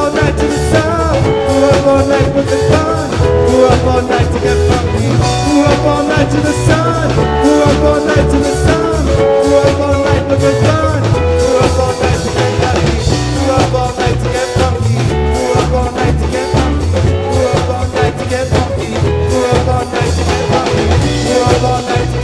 all night to the sun. Grew up all night with the fun. Grew up all night to get funky. Grew up all night to the sun. Grew up all night to the sun. Grew up all night with the fun. Grew up all night to get lucky. Grew up all night to get funky. Grew up all night to get funky. Grew up all night to get funky. Grew up all night to get funky. Grew up all night to